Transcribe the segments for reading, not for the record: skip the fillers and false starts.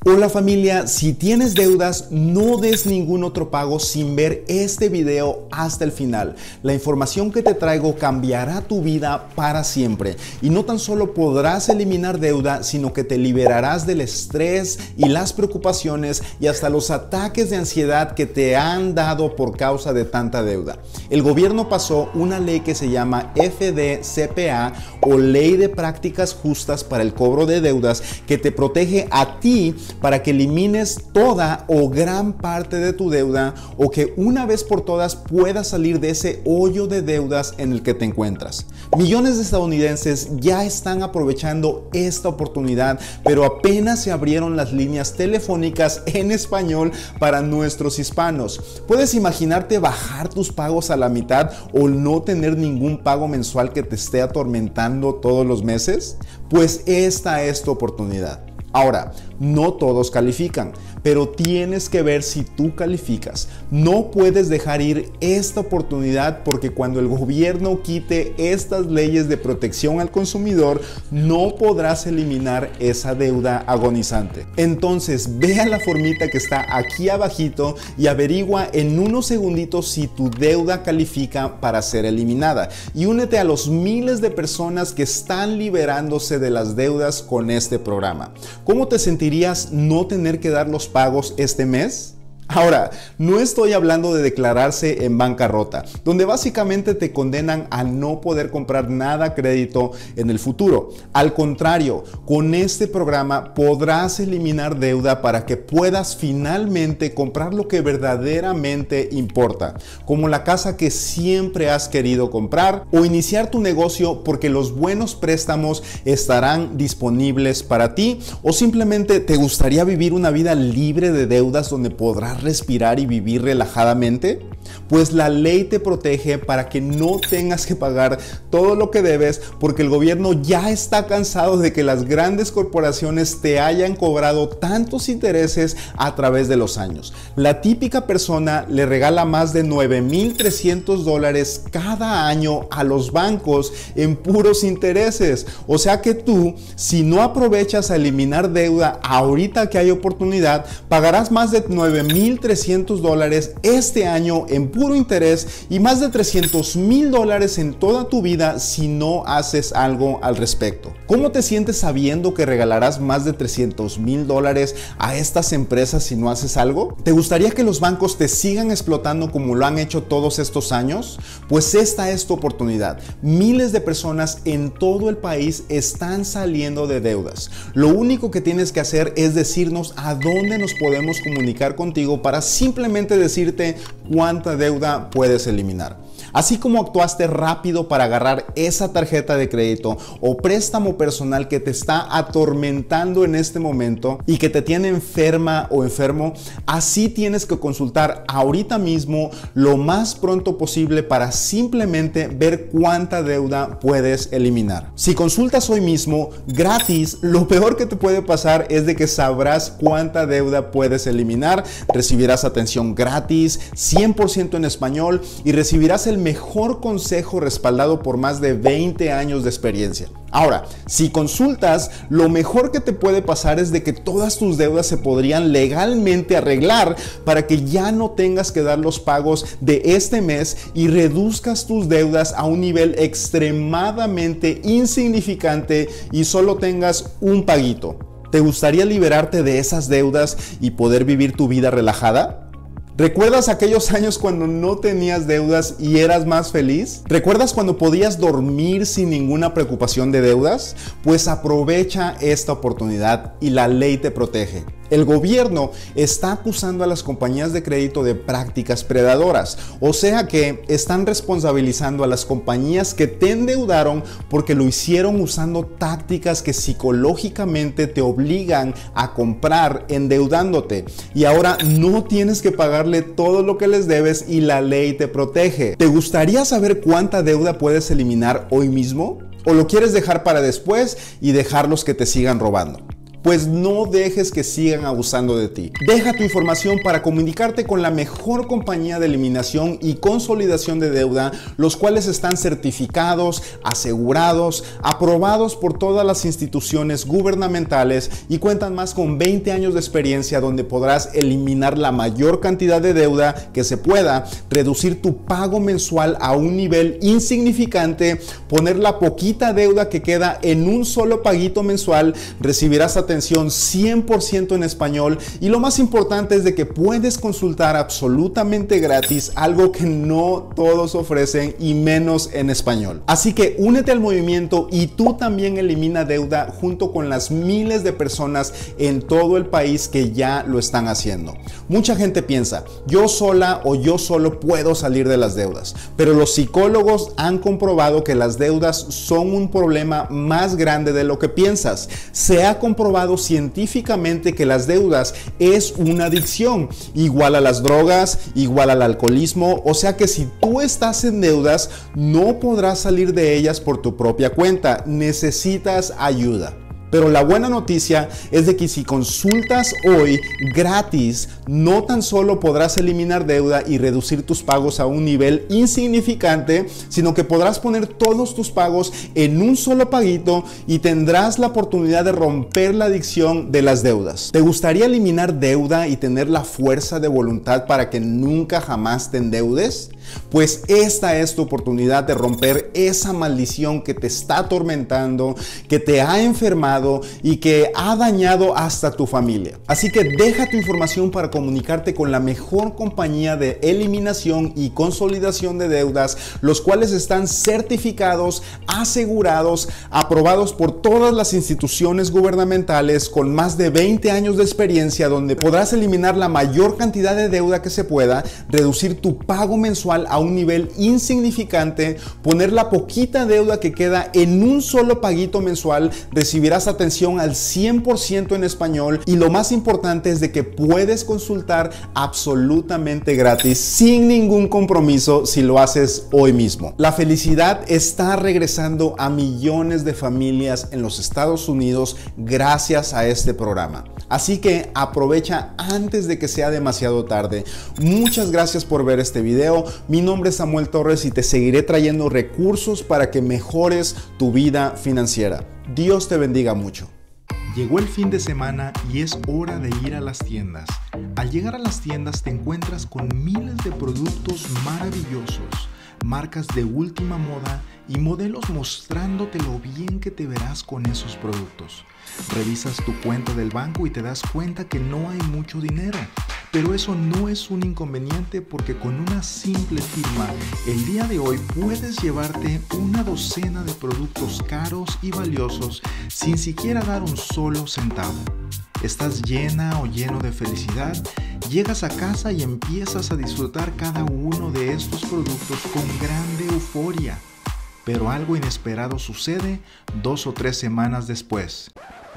Hola familia, si tienes deudas, no des ningún otro pago sin ver este video hasta el final. La información que te traigo cambiará tu vida para siempre. Y no tan solo podrás eliminar deuda, sino que te liberarás del estrés y las preocupaciones y hasta los ataques de ansiedad que te han dado por causa de tanta deuda. El gobierno pasó una ley que se llama FDCPA o Ley de Prácticas Justas para el Cobro de Deudas, que te protege a ti para que elimines toda o gran parte de tu deuda o que una vez por todas puedas salir de ese hoyo de deudas en el que te encuentras. Millones de estadounidenses ya están aprovechando esta oportunidad, pero apenas se abrieron las líneas telefónicas en español para nuestros hispanos. ¿Puedes imaginarte bajar tus pagos a la mitad o no tener ningún pago mensual que te esté atormentando todos los meses? Pues esta es tu oportunidad. Ahora, no todos califican, pero tienes que ver si tú calificas. No puedes dejar ir esta oportunidad porque cuando el gobierno quite estas leyes de protección al consumidor, no podrás eliminar esa deuda agonizante. Entonces, ve a la formita que está aquí abajito y averigua en unos segunditos si tu deuda califica para ser eliminada. Y únete a los miles de personas que están liberándose de las deudas con este programa. ¿Cómo te sentirías no tener que dar los pagos este mes? Ahora, no estoy hablando de declararse en bancarrota, donde básicamente te condenan a no poder comprar nada a crédito en el futuro. Al contrario, con este programa podrás eliminar deuda para que puedas finalmente comprar lo que verdaderamente importa, como la casa que siempre has querido comprar o iniciar tu negocio porque los buenos préstamos estarán disponibles para ti, o simplemente te gustaría vivir una vida libre de deudas donde podrás respirar y vivir relajadamente. Pues la ley te protege para que no tengas que pagar todo lo que debes, porque el gobierno ya está cansado de que las grandes corporaciones te hayan cobrado tantos intereses a través de los años. La típica persona le regala más de $9,300 cada año a los bancos en puros intereses. O sea que tú, si no aprovechas a eliminar deuda ahorita que hay oportunidad, pagarás más de $9,300 este año en puro interés y más de $300,000 en toda tu vida si no haces algo al respecto. ¿Cómo te sientes sabiendo que regalarás más de $300,000 a estas empresas si no haces algo? ¿Te gustaría que los bancos te sigan explotando como lo han hecho todos estos años? Pues esta es tu oportunidad. Miles de personas en todo el país están saliendo de deudas. Lo único que tienes que hacer es decirnos a dónde nos podemos comunicar contigo para simplemente decirte cuánta deuda puedes eliminar. Así como actuaste rápido para agarrar esa tarjeta de crédito o préstamo personal que te está atormentando en este momento y que te tiene enferma o enfermo, así tienes que consultar ahorita mismo lo más pronto posible para simplemente ver cuánta deuda puedes eliminar. Si consultas hoy mismo, gratis, lo peor que te puede pasar es de que sabrás cuánta deuda puedes eliminar, recibirás atención gratis, 100% en español y recibirás el mejor consejo respaldado por más de 20 años de experiencia. Ahora, si consultas, lo mejor que te puede pasar es de que todas tus deudas se podrían legalmente arreglar para que ya no tengas que dar los pagos de este mes y reduzcas tus deudas a un nivel extremadamente insignificante y solo tengas un paguito. ¿Te gustaría liberarte de esas deudas y poder vivir tu vida relajada? ¿Recuerdas aquellos años cuando no tenías deudas y eras más feliz? ¿Recuerdas cuando podías dormir sin ninguna preocupación de deudas? Pues aprovecha esta oportunidad y la ley te protege. El gobierno está acusando a las compañías de crédito de prácticas predadoras, o sea que están responsabilizando a las compañías que te endeudaron porque lo hicieron usando tácticas que psicológicamente te obligan a comprar endeudándote, y ahora no tienes que pagarle todo lo que les debes y la ley te protege. ¿Te gustaría saber cuánta deuda puedes eliminar hoy mismo? ¿O lo quieres dejar para después y dejarlos que te sigan robando? pues no dejes que sigan abusando de ti. Deja tu información para comunicarte con la mejor compañía de eliminación y consolidación de deuda, los cuales están certificados, asegurados, aprobados por todas las instituciones gubernamentales y cuentan más con 20 años de experiencia, donde podrás eliminar la mayor cantidad de deuda que se pueda, reducir tu pago mensual a un nivel insignificante, poner la poquita deuda que queda en un solo paguito mensual, recibirás atención 100% en español y lo más importante es de que puedes consultar absolutamente gratis, algo que no todos ofrecen y menos en español. Así que únete al movimiento y tú también elimina deuda junto con las miles de personas en todo el país que ya lo están haciendo. Mucha gente piensa, yo sola o yo solo puedo salir de las deudas, pero los psicólogos han comprobado que las deudas son un problema más grande de lo que piensas. Se ha comprobado científicamente que las deudas es una adicción, igual a las drogas, igual al alcoholismo, o sea que si tú estás en deudas, no podrás salir de ellas por tu propia cuenta, necesitas ayuda. Pero la buena noticia es de que si consultas hoy gratis, no tan solo podrás eliminar deuda y reducir tus pagos a un nivel insignificante, sino que podrás poner todos tus pagos en un solo paguito y tendrás la oportunidad de romper la adicción de las deudas. ¿Te gustaría eliminar deuda y tener la fuerza de voluntad para que nunca jamás te endeudes? Pues esta es tu oportunidad de romper esa maldición que te está atormentando, que te ha enfermado y que ha dañado hasta tu familia. Así que deja tu información para comunicarte con la mejor compañía de eliminación y consolidación de deudas, los cuales están certificados, asegurados, aprobados por todas las instituciones gubernamentales con más de 20 años de experiencia, donde podrás eliminar la mayor cantidad de deuda que se pueda, reducir tu pago mensual a un nivel insignificante, poner la poquita deuda que queda en un solo paguito mensual, recibirás atención al 100% en español y lo más importante es de que puedes consultar absolutamente gratis sin ningún compromiso si lo haces hoy mismo. La felicidad está regresando a millones de familias en los Estados Unidos gracias a este programa. Así que aprovecha antes de que sea demasiado tarde. Muchas gracias por ver este video. Mi nombre es Samuel Torres y te seguiré trayendo recursos para que mejores tu vida financiera. Dios te bendiga mucho. Llegó el fin de semana y es hora de ir a las tiendas. Al llegar a las tiendas te encuentras con miles de productos maravillosos, marcas de última moda y modelos mostrándote lo bien que te verás con esos productos. Revisas tu cuenta del banco y te das cuenta que no hay mucho dinero, pero eso no es un inconveniente porque con una simple firma, el día de hoy puedes llevarte una docena de productos caros y valiosos sin siquiera dar un solo centavo. Estás llena o lleno de felicidad, llegas a casa y empiezas a disfrutar cada uno de estos productos con grande euforia. Pero algo inesperado sucede 2 o 3 semanas después.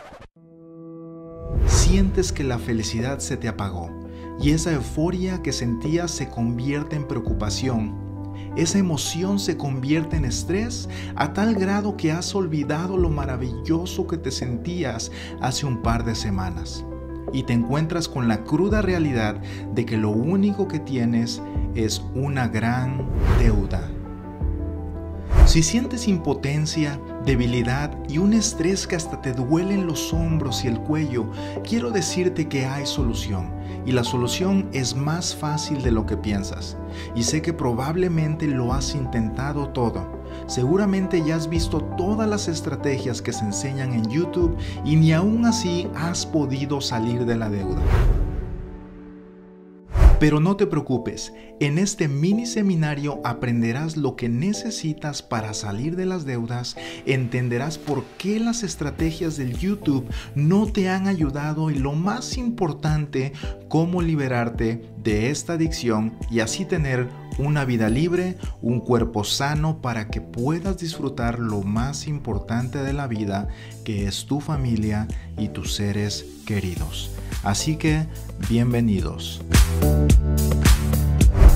Sientes que la felicidad se te apagó y esa euforia que sentías se convierte en preocupación. Esa emoción se convierte en estrés a tal grado que has olvidado lo maravilloso que te sentías hace un par de semanas. Y te encuentras con la cruda realidad de que lo único que tienes es una gran deuda. Si sientes impotencia, debilidad y un estrés que hasta te duelen los hombros y el cuello, quiero decirte que hay solución. Y la solución es más fácil de lo que piensas. Y sé que probablemente lo has intentado todo. Seguramente ya has visto todas las estrategias que se enseñan en YouTube y ni aún así has podido salir de la deuda. Pero no te preocupes, en este mini seminario aprenderás lo que necesitas para salir de las deudas, entenderás por qué las estrategias del YouTube no te han ayudado y lo más importante, cómo liberarte de esta adicción y así tener una vida libre, un cuerpo sano para que puedas disfrutar lo más importante de la vida, que es tu familia y tus seres queridos. Así que, bienvenidos.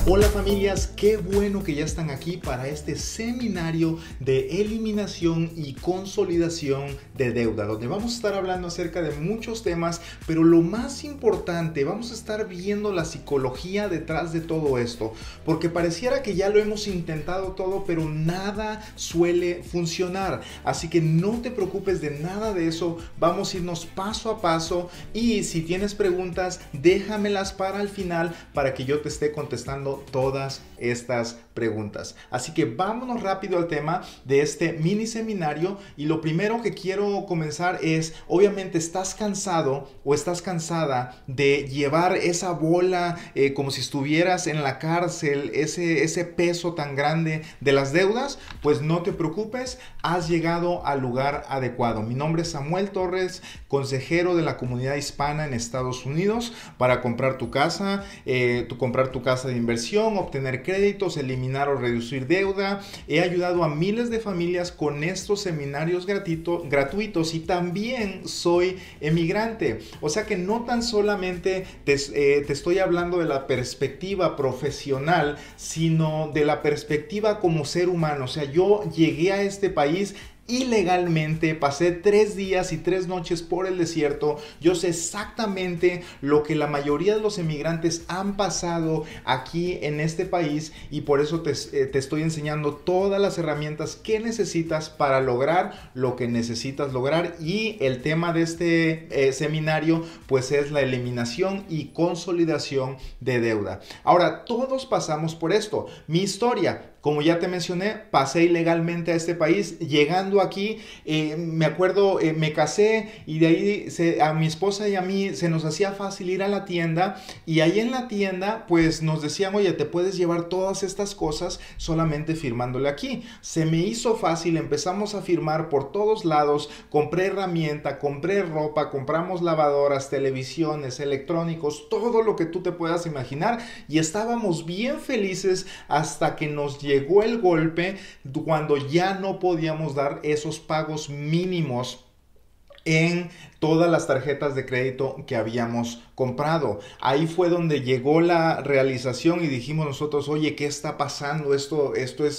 Hola familias, qué bueno que ya están aquí para este seminario de eliminación y consolidación de deuda, donde vamos a estar hablando acerca de muchos temas, pero lo más importante, vamos a estar viendo la psicología detrás de todo esto, porque pareciera que ya lo hemos intentado todo, pero nada suele funcionar. Así que no te preocupes de nada de eso, vamos a irnos paso a paso y si tienes preguntas, déjamelas para el final para que yo te esté contestando todas estas preguntas. Así que vámonos rápido al tema de este mini seminario y lo primero que quiero comenzar es, obviamente estás cansado o estás cansada de llevar esa bola como si estuvieras en la cárcel, ese peso tan grande de las deudas. Pues no te preocupes, has llegado al lugar adecuado. Mi nombre es Samuel Torres, consejero de la comunidad hispana en Estados Unidos para comprar tu casa, comprar tu casa de inversión, obtener créditos, eliminar o reducir deuda. He ayudado a miles de familias con estos seminarios gratuitos y también soy emigrante. O sea que no tan solamente te estoy hablando de la perspectiva profesional, sino de la perspectiva como ser humano. O sea, yo llegué a este país ilegalmente, pasé 3 días y 3 noches por el desierto. Yo sé exactamente lo que la mayoría de los emigrantes han pasado aquí en este país y por eso te estoy enseñando todas las herramientas que necesitas para lograr lo que necesitas lograr. Y el tema de este seminario pues es la eliminación y consolidación de deuda. Ahora, todos pasamos por esto. Mi historia, como ya te mencioné, pasé ilegalmente a este país. Llegando aquí, me acuerdo, me casé y de ahí a mi esposa y a mí se nos hacía fácil ir a la tienda y ahí en la tienda pues nos decían, oye, te puedes llevar todas estas cosas solamente firmándole aquí. Se me hizo fácil, empezamos a firmar por todos lados, compré herramienta, compré ropa, compramos lavadoras, televisiones, electrónicos, todo lo que tú te puedas imaginar y estábamos bien felices hasta que nos llegó el golpe cuando ya no podíamos dar esos pagos mínimos en todas las tarjetas de crédito que habíamos comprado. Ahí fue donde llegó la realización y dijimos nosotros, oye, ¿qué está pasando? Esto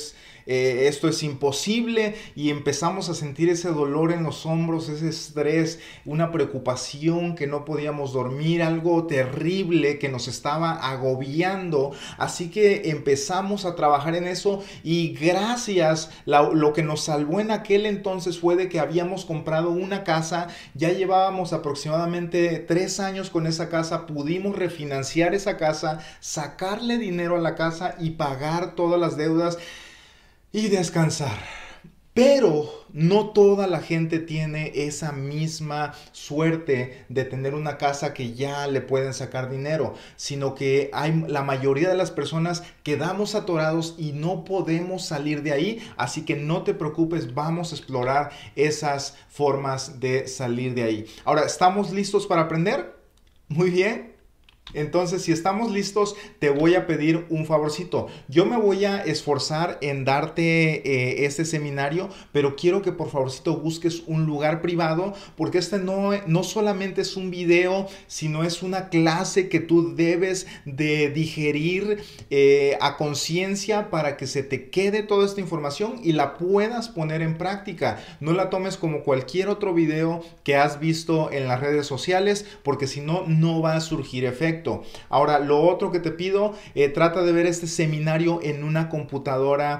es imposible y empezamos a sentir ese dolor en los hombros, ese estrés, una preocupación que no podíamos dormir, algo terrible que nos estaba agobiando. Así que empezamos a trabajar en eso y gracias, lo que nos salvó en aquel entonces fue de que habíamos comprado una casa, ya llevábamos aproximadamente 3 años con esa casa, pudimos refinanciar esa casa, sacarle dinero a la casa y pagar todas las deudas y descansar. Pero no toda la gente tiene esa misma suerte de tener una casa que ya le pueden sacar dinero, sino que la mayoría de las personas quedamos atorados y no podemos salir de ahí. Así que no te preocupes, vamos a explorar esas formas de salir de ahí. Ahora, ¿estamos listos para aprender? Muy bien. Entonces, si estamos listos, te voy a pedir un favorcito. Yo me voy a esforzar en darte este seminario, pero quiero que por favorcito busques un lugar privado, porque este no solamente es un video, sino es una clase que tú debes de digerir a conciencia para que se te quede toda esta información y la puedas poner en práctica. No la tomes como cualquier otro video que has visto en las redes sociales, porque si no, no va a surgir efecto. Ahora, lo otro que te pido, trata de ver este seminario en una computadora,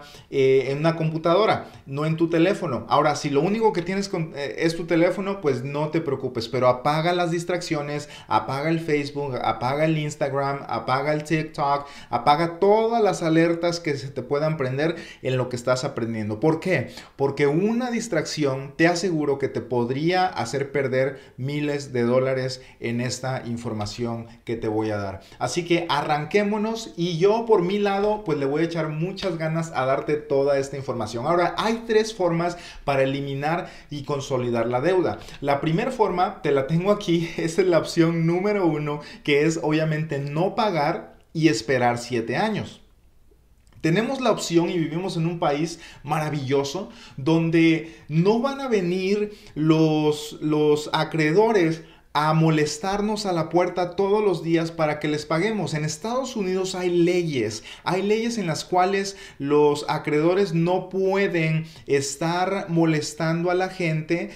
no en tu teléfono. Ahora, si lo único que tienes es tu teléfono, pues no te preocupes, pero apaga las distracciones, apaga el Facebook, apaga el Instagram, apaga el TikTok, apaga todas las alertas que se te puedan prender en lo que estás aprendiendo. ¿Por qué? Porque una distracción, te aseguro que te podría hacer perder miles de dólares en esta información que te voy a dar. Así que arranquémonos y yo por mi lado pues le voy a echar muchas ganas a darte toda esta información. Ahora, hay 3 formas para eliminar y consolidar la deuda. La primera forma, te la tengo aquí, esa es la opción número 1, que es obviamente no pagar y esperar 7 años. Tenemos la opción y vivimos en un país maravilloso donde no van a venir los acreedores a molestarnos a la puerta todos los días para que les paguemos. En Estados Unidos hay leyes en las cuales los acreedores no pueden estar molestando a la gente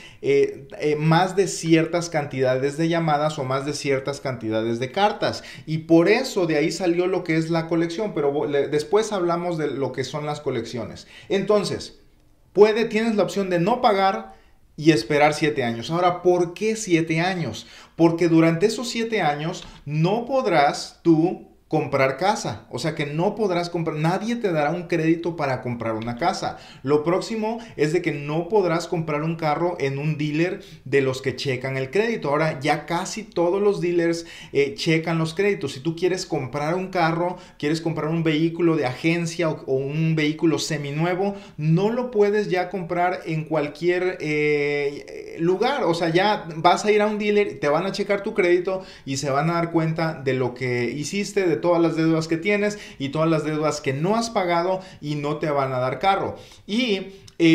más de ciertas cantidades de llamadas o más de ciertas cantidades de cartas, y por eso de ahí salió lo que es la colección, pero después hablamos de lo que son las colecciones. Entonces, tienes la opción de no pagar y esperar 7 años. Ahora, ¿por qué 7 años? Porque durante esos 7 años no podrás tú comprar casa. O sea que no podrás comprar, nadie te dará un crédito para comprar una casa. Lo próximo es de que no podrás comprar un carro en un dealer de los que checan el crédito. Ahora ya casi todos los dealers checan los créditos. Si tú quieres comprar un carro, quieres comprar un vehículo de agencia o un vehículo seminuevo, no lo puedes ya comprar en cualquier lugar. O sea, ya vas a ir a un dealer, te van a checar tu crédito y se van a dar cuenta de lo que hiciste, de todas las deudas que tienes y todas las deudas que no has pagado, y no te van a dar carro. Y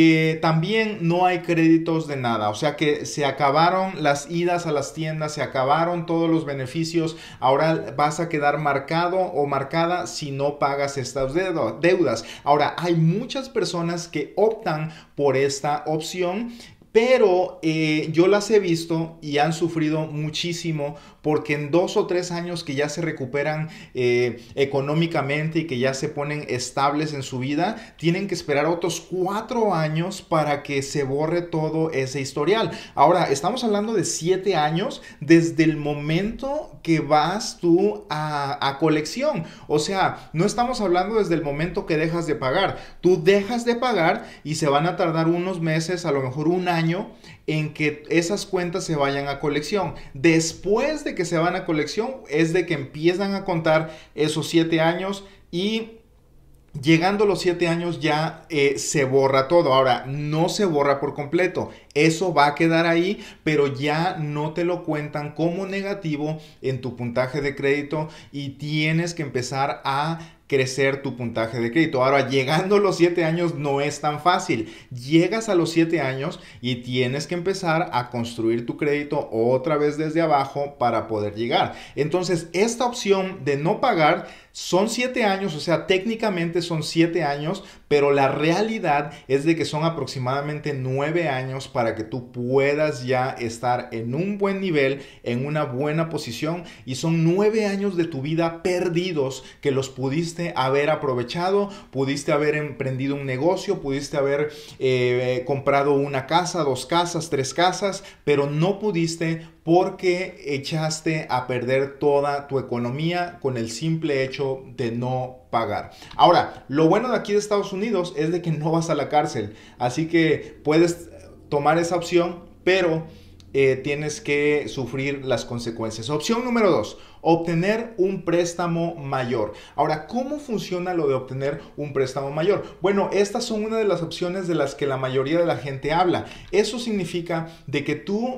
también no hay créditos de nada, o sea que se acabaron las idas a las tiendas, se acabaron todos los beneficios. Ahora vas a quedar marcado o marcada si no pagas estas deudas. Ahora, hay muchas personas que optan por esta opción, pero yo las he visto y han sufrido muchísimo, porque en 2 o 3 años que ya se recuperan económicamente y que ya se ponen estables en su vida, tienen que esperar otros 4 años para que se borre todo ese historial. Ahora, estamos hablando de 7 años desde el momento que vas tú a colección. O sea, no estamos hablando desde el momento que dejas de pagar. Tú dejas de pagar y se van a tardar unos meses, a lo mejor un año, en que esas cuentas se vayan a colección. Después de que se van a colección es de que empiezan a contar esos 7 años, y llegando a los 7 años ya se borra todo. Ahora, no se borra por completo. Eso va a quedar ahí, pero ya no te lo cuentan como negativo en tu puntaje de crédito, y tienes que empezar a crecer tu puntaje de crédito. Ahora, llegando a los 7 años no es tan fácil. Llegas a los 7 años y tienes que empezar a construir tu crédito otra vez desde abajo para poder llegar. Entonces, esta opción de no pagar son 7 años, o sea, técnicamente son 7 años, pero la realidad es de que son aproximadamente 9 años para que tú puedas ya estar en un buen nivel, en una buena posición, y son 9 años de tu vida perdidos que los pudiste haber aprovechado, pudiste haber emprendido un negocio, pudiste haber comprado una casa, 2 casas, 3 casas, pero no pudiste porque echaste a perder toda tu economía con el simple hecho de no pagar. Ahora, lo bueno de aquí de Estados Unidos es de que no vas a la cárcel, así que puedes tomar esa opción, pero tienes que sufrir las consecuencias. Opción número 2, obtener un préstamo mayor. Ahora, ¿cómo funciona lo de obtener un préstamo mayor? Bueno, estas son una de las opciones de las que la mayoría de la gente habla. Eso significa de que tú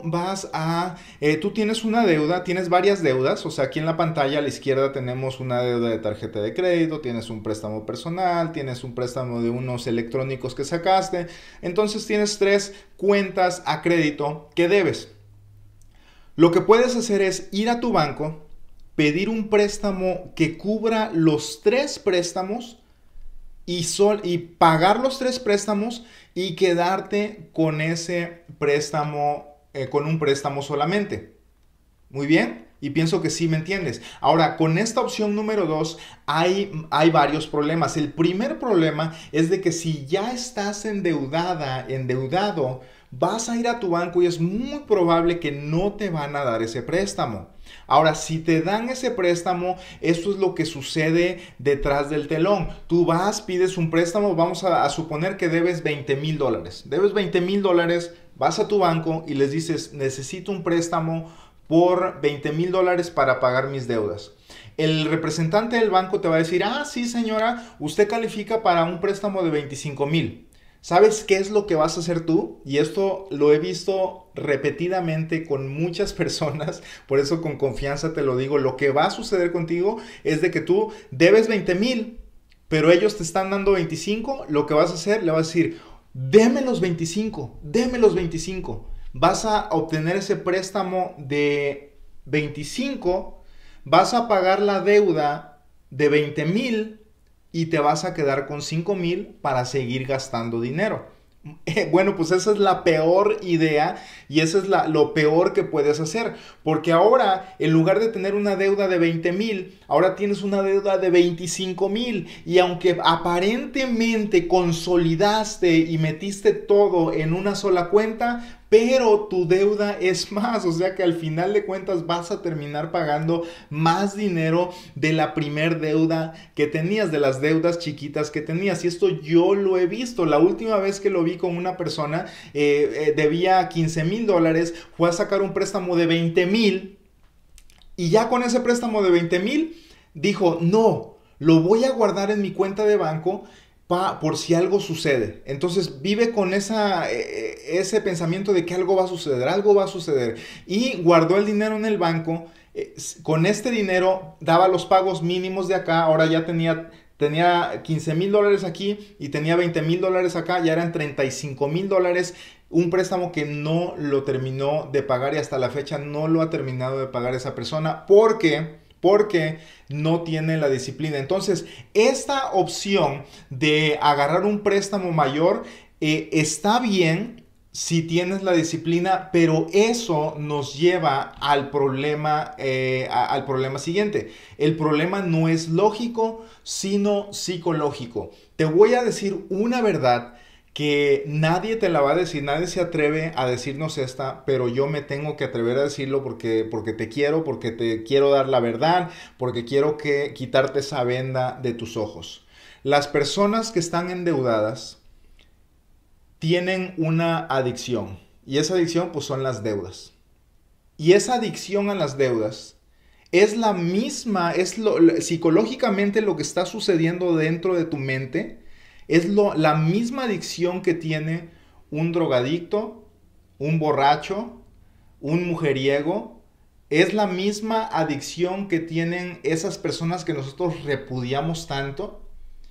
tú tienes una deuda, tienes varias deudas. O sea, aquí en la pantalla a la izquierda tenemos una deuda de tarjeta de crédito, tienes un préstamo personal, tienes un préstamo de unos electrónicos que sacaste. Entonces tienes 3 cuentas a crédito que debes. Lo que puedes hacer es ir a tu banco, pedir un préstamo que cubra los 3 préstamos y pagar los 3 préstamos y quedarte con ese préstamo, con un préstamo solamente. Muy bien, y pienso que sí me entiendes. Ahora, con esta opción número 2 hay varios problemas. El primer problema es de que si ya estás endeudado, vas a ir a tu banco y es muy probable que no te van a dar ese préstamo. Ahora, si te dan ese préstamo, esto es lo que sucede detrás del telón. Tú vas, pides un préstamo, vamos a suponer que debes $20,000. Debes $20,000, vas a tu banco y les dices, necesito un préstamo por $20,000 para pagar mis deudas. El representante del banco te va a decir, sí señora, usted califica para un préstamo de $25,000. ¿Sabes qué es lo que vas a hacer tú? Y esto lo he visto repetidamente con muchas personas, por eso con confianza te lo digo. Lo que va a suceder contigo es de que tú debes $20,000, pero ellos te están dando 25. Lo que vas a hacer, le vas a decir, deme los 25, vas a obtener ese préstamo de 25, vas a pagar la deuda de 20,000 y te vas a quedar con 5,000 para seguir gastando dinero. Bueno, pues esa es la peor idea y eso es lo peor que puedes hacer, porque ahora en lugar de tener una deuda de 20,000, ahora tienes una deuda de 25,000, y aunque aparentemente consolidaste y metiste todo en una sola cuenta, pero tu deuda es más, o sea que al final de cuentas vas a terminar pagando más dinero de la primer deuda que tenías, de las deudas chiquitas que tenías. Y esto yo lo he visto. La última vez que lo vi con una persona, debía $15,000, fue a sacar un préstamo de 20,000 y ya con ese préstamo de 20,000 dijo, no, lo voy a guardar en mi cuenta de banco por si algo sucede. Entonces vive con ese pensamiento de que algo va a suceder, algo va a suceder. Y guardó el dinero en el banco. Con este dinero daba los pagos mínimos de acá. Ahora ya tenía $15,000 aquí y tenía $20,000 acá. Ya eran $35,000. Un préstamo que no lo terminó de pagar y hasta la fecha no lo ha terminado de pagar esa persona porque no tiene la disciplina. Entonces, esta opción de agarrar un préstamo mayor está bien si tienes la disciplina, pero eso nos lleva al problema siguiente. El problema no es lógico, sino psicológico. Te voy a decir una verdad que nadie te la va a decir, nadie se atreve a decirnos esta, pero yo me tengo que atrever a decirlo porque te quiero dar la verdad, porque quiero quitarte esa venda de tus ojos. Las personas que están endeudadas tienen una adicción, y esa adicción pues son las deudas. Y esa adicción a las deudas es la misma, psicológicamente lo que está sucediendo dentro de tu mente. Es la misma adicción que tiene un drogadicto, un borracho, un mujeriego. Es la misma adicción que tienen esas personas que nosotros repudiamos tanto,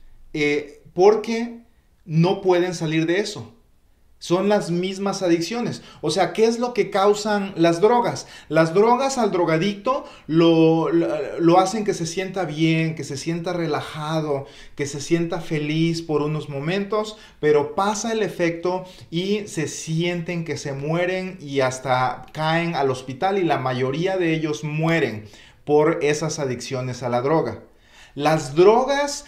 porque no pueden salir de eso. Son las mismas adicciones. O sea, ¿qué es lo que causan las drogas? Las drogas al drogadicto lo hacen que se sienta bien, que se sienta relajado, que se sienta feliz por unos momentos, pero pasa el efecto y se sienten que se mueren y hasta caen al hospital, y la mayoría de ellos mueren por esas adicciones a la droga. Las drogas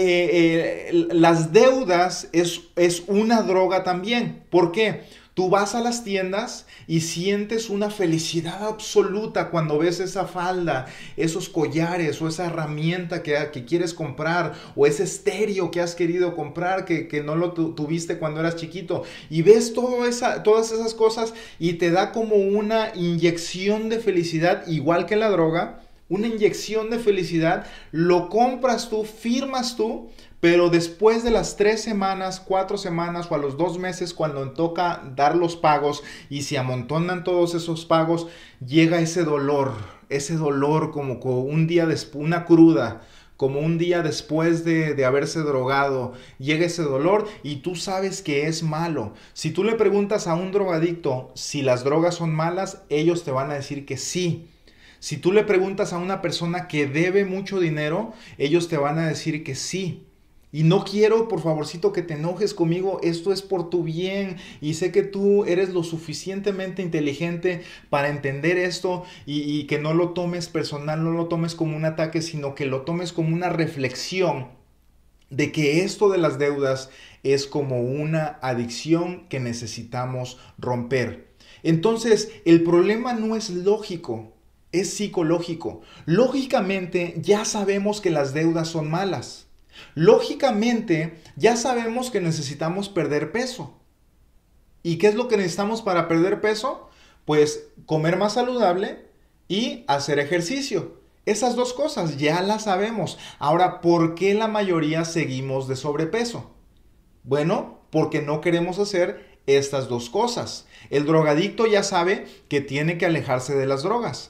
las deudas es una droga también. ¿Por qué? Tú vas a las tiendas y sientes una felicidad absoluta cuando ves esa falda, esos collares o esa herramienta que quieres comprar, o ese estéreo que has querido comprar que no lo tuviste cuando eras chiquito. Y ves todas esas cosas y te da como una inyección de felicidad, igual que la droga. Una inyección de felicidad, lo compras tú, firmas tú, pero después de las 3 semanas, 4 semanas o a los 2 meses, cuando toca dar los pagos y se amontonan todos esos pagos, llega ese dolor como un día después, una cruda, como un día después de haberse drogado, llega ese dolor y tú sabes que es malo. Si tú le preguntas a un drogadicto si las drogas son malas, ellos te van a decir que sí. Si tú le preguntas a una persona que debe mucho dinero, ellos te van a decir que sí. Y no quiero, por favorcito, que te enojes conmigo. Esto es por tu bien. Y sé que tú eres lo suficientemente inteligente para entender esto y que no lo tomes personal, no lo tomes como un ataque, sino que lo tomes como una reflexión de que esto de las deudas es como una adicción que necesitamos romper. Entonces, el problema no es lógico. Es psicológico. Lógicamente ya sabemos que las deudas son malas. Lógicamente ya sabemos que necesitamos perder peso. ¿Y qué es lo que necesitamos para perder peso? Pues comer más saludable y hacer ejercicio. Esas dos cosas ya las sabemos. Ahora, ¿por qué la mayoría seguimos de sobrepeso? Bueno, porque no queremos hacer estas dos cosas. El drogadicto ya sabe que tiene que alejarse de las drogas.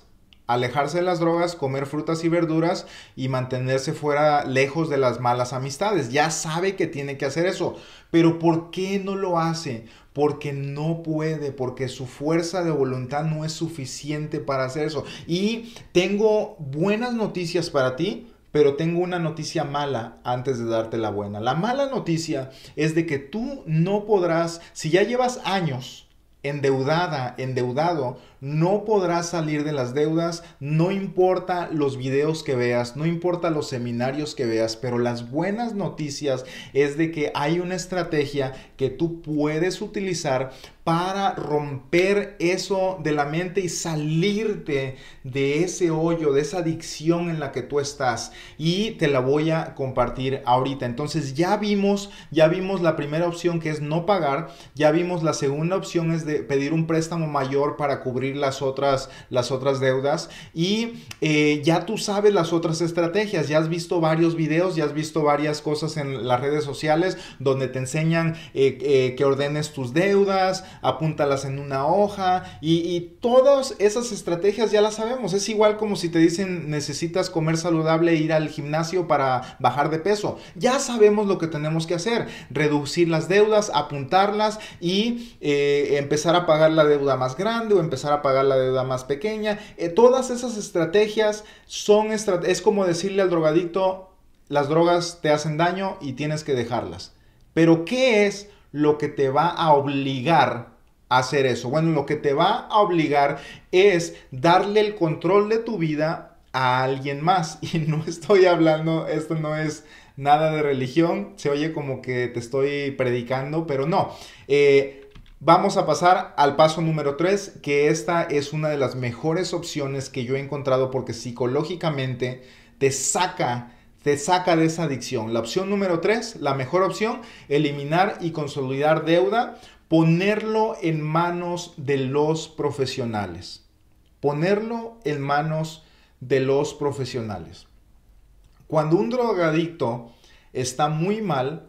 alejarse de las drogas, comer frutas y verduras y mantenerse fuera, lejos de las malas amistades. Ya sabe que tiene que hacer eso. Pero ¿por qué no lo hace? Porque no puede, porque su fuerza de voluntad no es suficiente para hacer eso. Y tengo buenas noticias para ti, pero tengo una noticia mala antes de darte la buena. La mala noticia es de que tú no podrás, si ya llevas años endeudado, no podrás salir de las deudas, no importa los videos que veas, no importa los seminarios que veas, pero las buenas noticias es de que hay una estrategia que tú puedes utilizar para romper eso de la mente y salirte de ese hoyo, de esa adicción en la que tú estás, y te la voy a compartir ahorita. Entonces ya vimos la primera opción, que es no pagar. Ya vimos la segunda opción, es de pedir un préstamo mayor para cubrir las otras deudas, y ya tú sabes las otras estrategias. Ya has visto varios videos, ya has visto varias cosas en las redes sociales donde te enseñan que ordenes tus deudas, apúntalas en una hoja, y todas esas estrategias ya las sabemos. Es igual como si te dicen necesitas comer saludable e ir al gimnasio para bajar de peso. Ya sabemos lo que tenemos que hacer: reducir las deudas, apuntarlas y empezar a pagar la deuda más grande o empezar a pagar la deuda más pequeña. Todas esas estrategias es como decirle al drogadicto: las drogas te hacen daño y tienes que dejarlas. Pero ¿qué es lo que te va a obligar a hacer eso? Bueno, lo que te va a obligar es darle el control de tu vida a alguien más. Y no estoy hablando, esto no es nada de religión, se oye como que te estoy predicando, pero no. Vamos a pasar al paso número 3, que esta es una de las mejores opciones que yo he encontrado, porque psicológicamente te saca de esa adicción. La opción número 3, la mejor opción: eliminar y consolidar deuda, ponerlo en manos de los profesionales. Ponerlo en manos de los profesionales. Cuando un drogadicto está muy mal,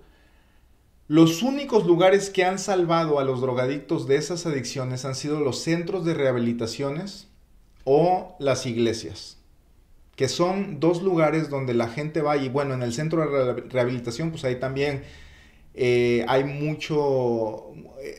los únicos lugares que han salvado a los drogadictos de esas adicciones han sido los centros de rehabilitaciones o las iglesias, que son dos lugares donde la gente va. Y bueno, en el centro de rehabilitación, pues ahí también hay mucho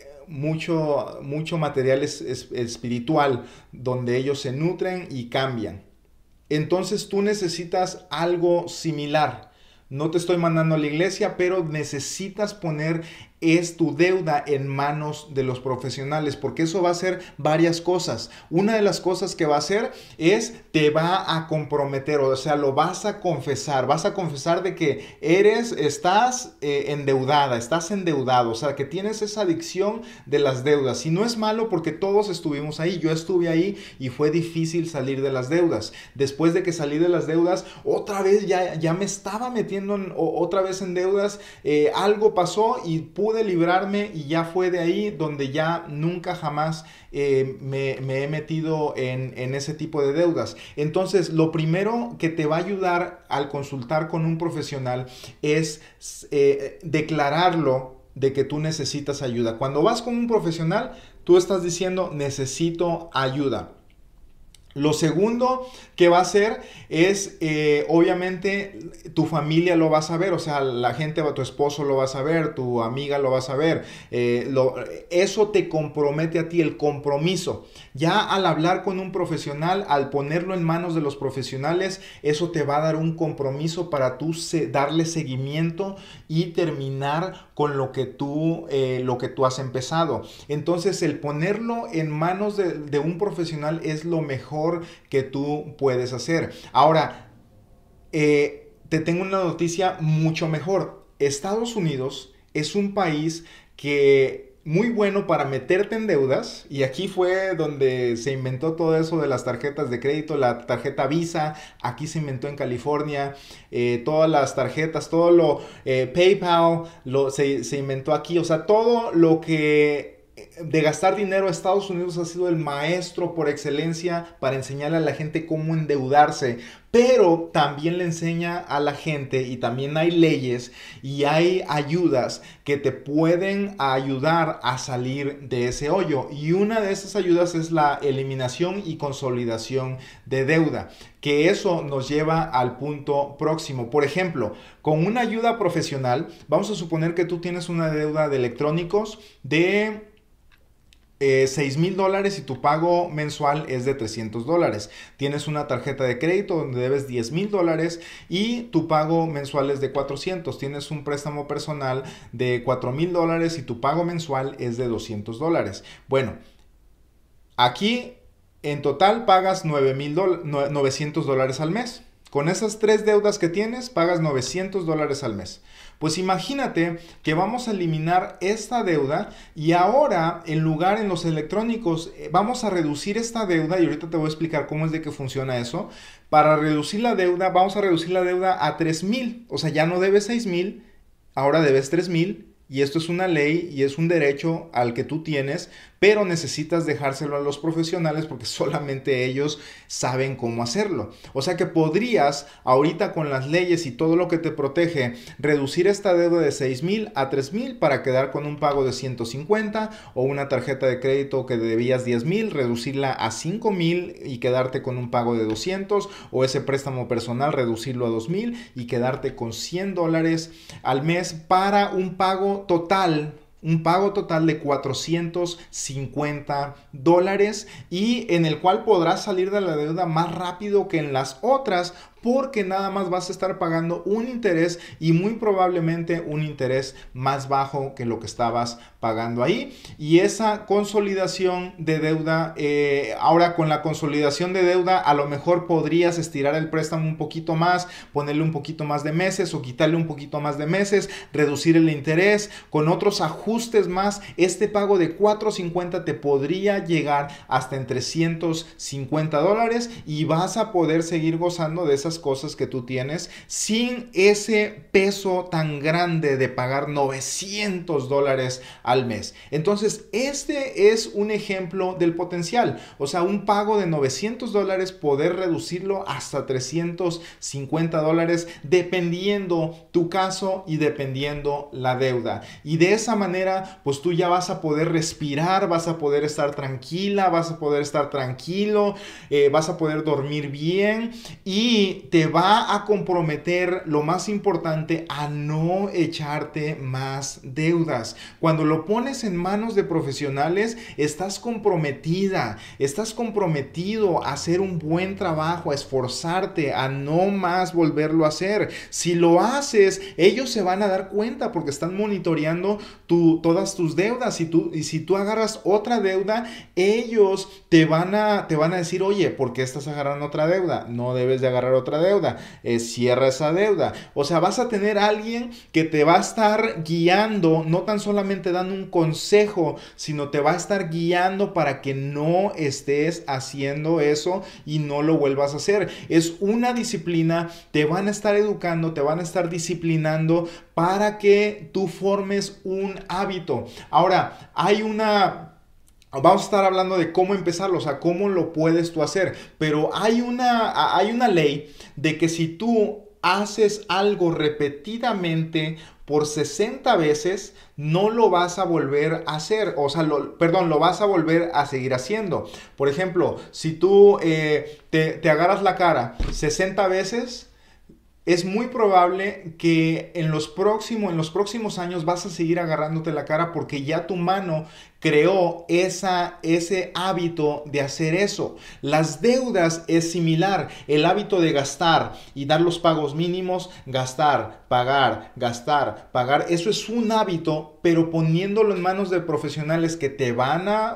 material espiritual donde ellos se nutren y cambian. Entonces tú necesitas algo similar. No te estoy mandando a la iglesia, pero necesitas poner tu deuda en manos de los profesionales, porque eso va a hacer varias cosas. Una de las cosas que va a hacer es te va a comprometer, o sea, lo vas a confesar de que estás endeudada, estás endeudado, o sea, que tienes esa adicción de las deudas. Y no es malo, porque todos estuvimos ahí, yo estuve ahí y fue difícil salir de las deudas. Después de que salí de las deudas, otra vez ya me estaba metiendo otra vez en deudas. Algo pasó y pude librarme, y ya fue de ahí donde ya nunca jamás me he metido en ese tipo de deudas. Entonces, lo primero que te va a ayudar al consultar con un profesional es declararlo de que tú necesitas ayuda. Cuando vas con un profesional, tú estás diciendo: necesito ayuda. Lo segundo que va a hacer es, obviamente, tu familia lo va a saber, o sea, la gente, tu esposo lo va a saber, tu amiga lo va a saber. Eso te compromete a ti, el compromiso. Ya al hablar con un profesional, al ponerlo en manos de los profesionales, eso te va a dar un compromiso para tú darle seguimiento y terminar con lo que tú has empezado. Entonces, el ponerlo en manos de un profesional es lo mejor que tú puedes hacer. Ahora, te tengo una noticia mucho mejor. Estados Unidos es un país que muy bueno para meterte en deudas, y aquí fue donde se inventó todo eso de las tarjetas de crédito. La tarjeta Visa aquí se inventó en California. Todas las tarjetas, todo lo PayPal se inventó aquí. O sea, todo lo que de gastar dinero, Estados Unidos ha sido el maestro por excelencia para enseñarle a la gente cómo endeudarse, pero también le enseña a la gente, y también hay leyes y hay ayudas que te pueden ayudar a salir de ese hoyo, y una de esas ayudas es la eliminación y consolidación de deuda, que eso nos lleva al punto próximo. Por ejemplo, con una ayuda profesional, vamos a suponer que tú tienes una deuda de electrónicos de $6,000 y tu pago mensual es de $300. Tienes una tarjeta de crédito donde debes $10,000 y tu pago mensual es de $400. Tienes un préstamo personal de $4,000 y tu pago mensual es de $200. Bueno, aquí en total pagas $900 al mes. Con esas 3 deudas que tienes, pagas $900 al mes. Pues imagínate que vamos a eliminar esta deuda y ahora, en lugar en los electrónicos, vamos a reducir esta deuda, y ahorita te voy a explicar cómo es de que funciona eso. Para reducir la deuda, vamos a reducir la deuda a 3,000. O sea, ya no debes 6,000, ahora debes 3,000. Y esto es una ley y es un derecho al que tú tienes, pero necesitas dejárselo a los profesionales porque solamente ellos saben cómo hacerlo. O sea que podrías, ahorita con las leyes y todo lo que te protege, reducir esta deuda de 6,000 a 3,000 para quedar con un pago de 150, o una tarjeta de crédito que debías 10,000, reducirla a 5,000 y quedarte con un pago de 200, o ese préstamo personal reducirlo a 2,000 y quedarte con $100 al mes para un pago total de $450, y en el cual podrás salir de la deuda más rápido que en las otras, porque nada más vas a estar pagando un interés, y muy probablemente un interés más bajo que lo que estabas pagando ahí. Y esa consolidación de deuda, ahora con la consolidación de deuda, a lo mejor podrías estirar el préstamo un poquito más, ponerle un poquito más de meses o quitarle un poquito más de meses, reducir el interés con otros ajustes más. Este pago de $450 te podría llegar hasta en $350, y vas a poder seguir gozando de esas cosas que tú tienes sin ese peso tan grande de pagar $900 al mes. Entonces, este es un ejemplo del potencial. O sea, un pago de $900, poder reducirlo hasta $350, dependiendo tu caso y dependiendo la deuda. Y de esa manera, pues tú ya vas a poder respirar, vas a poder estar tranquila, vas a poder estar tranquilo, vas a poder dormir bien, y te va a comprometer, lo más importante, a no echarte más deudas. Cuando lo pones en manos de profesionales, estás comprometida, estás comprometido a hacer un buen trabajo, a esforzarte, a no más volverlo a hacer. Si lo haces, ellos se van a dar cuenta porque están monitoreando todas tus deudas, y si tú agarras otra deuda, ellos te van a decir, oye, ¿por qué estás agarrando otra deuda? No debes de agarrar otra deuda, cierra esa deuda. O sea, vas a tener a alguien que te va a estar guiando, no tan solamente dando un consejo, sino te va a estar guiando para que no estés haciendo eso y no lo vuelvas a hacer. Es una disciplina, te van a estar educando, te van a estar disciplinando para que tú formes un hábito. Ahora, vamos a estar hablando de cómo empezarlo, o sea, cómo lo puedes tú hacer. Pero hay una ley de que si tú haces algo repetidamente por 60 veces, no lo vas a volver a hacer. O sea, lo vas a volver a seguir haciendo. Por ejemplo, si tú te agarras la cara 60 veces, es muy probable que en los próximos años vas a seguir agarrándote la cara, porque ya tu mano creó ese hábito de hacer eso. Las deudas es similar. El hábito de gastar y dar los pagos mínimos, gastar, pagar, eso es un hábito, pero poniéndolo en manos de profesionales que te van a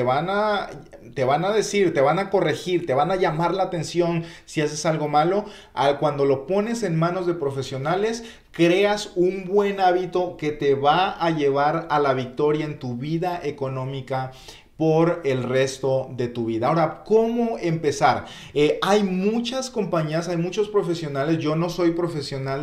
decir, te van a corregir, te van a llamar la atención si haces algo malo. Cuando lo pones en manos de profesionales, creas un buen hábito que te va a llevar a la victoria en tu vida económica por el resto de tu vida. Ahora, ¿cómo empezar? Hay muchas compañías, hay muchos profesionales. Yo no soy profesional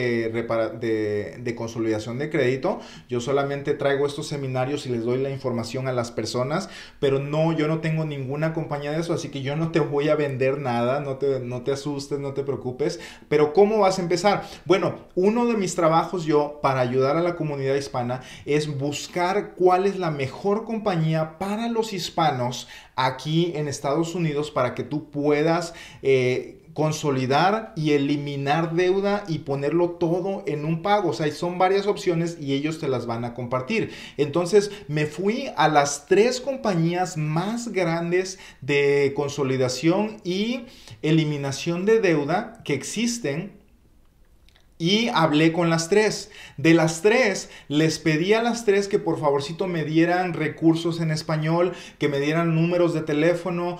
de consolidación de crédito. Yo solamente traigo estos seminarios y les doy la información a las personas, pero no, yo no tengo ninguna compañía de eso, así que yo no te voy a vender nada, no te asustes, no te preocupes. Pero ¿cómo vas a empezar? Bueno, uno de mis trabajos yo para ayudar a la comunidad hispana es buscar cuál es la mejor compañía para los hispanos aquí en Estados Unidos para que tú puedas consolidar y eliminar deuda y ponerlo todo en un pago. O sea, son varias opciones y ellos te las van a compartir. Entonces me fui a las 3 compañías más grandes de consolidación y eliminación de deuda que existen. Y hablé con las 3. De las 3, les pedí a las 3 que por favorcito me dieran recursos en español, que me dieran números de teléfono,